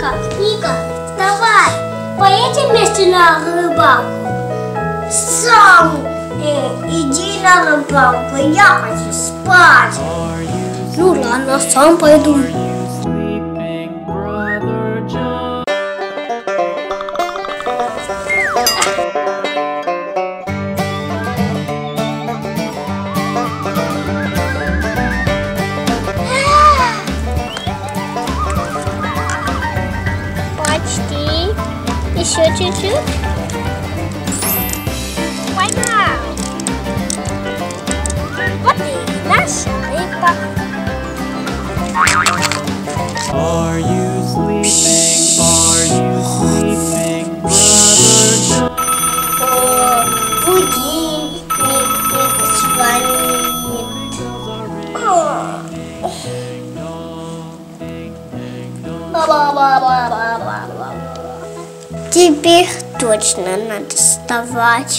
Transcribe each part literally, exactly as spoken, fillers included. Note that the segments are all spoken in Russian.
Ника, Ника, вставай, поедем вместе на рыбалку. Сам э, иди на рыбалку, я хочу спать. Ну ладно, сам пойду. Почти. Еще чуть-чуть. Поймал. Вот и наша рыба. Are you sleeping? Are you sleeping, brother John? О, будильник звонит. Теперь точно надо вставать.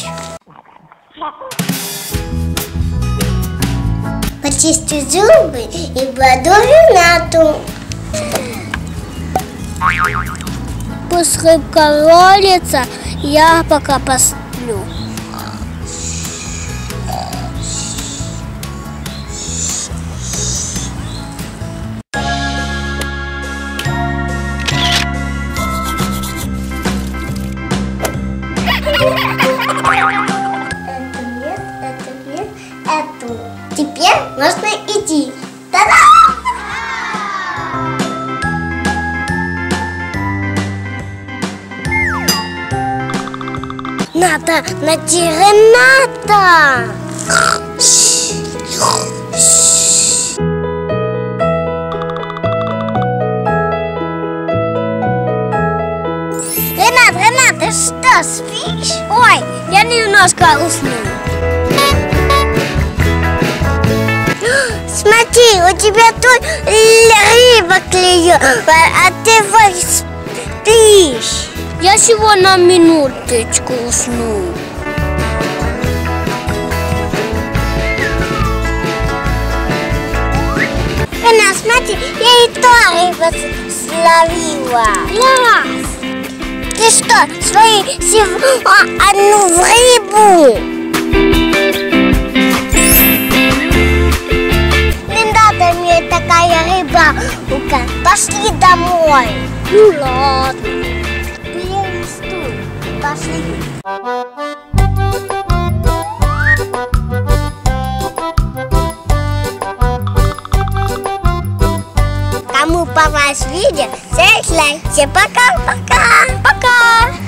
Почисти зубы и кладу Ринату. Пусть рыбка ролится, я пока посплю. Это нет, это нет, эту. Теперь можно идти. Та-да! Надо найти Рината. Ринат, Ринат, ты что, спишь? Ой, я немножко усну. Смотри, у тебя тут рыба клюет, а ты вот спишь. Я всего на минуточку усну. Ринат, смотри, я и то рыбу словила. Класс! Ты что, свои всего одну в рыбу? Не надо мне такая рыбалка. Пошли домой. Ну ладно. Перестуй. Пошли. Кому понравилось видео, ставь лайк. Всем пока-пока. Пока.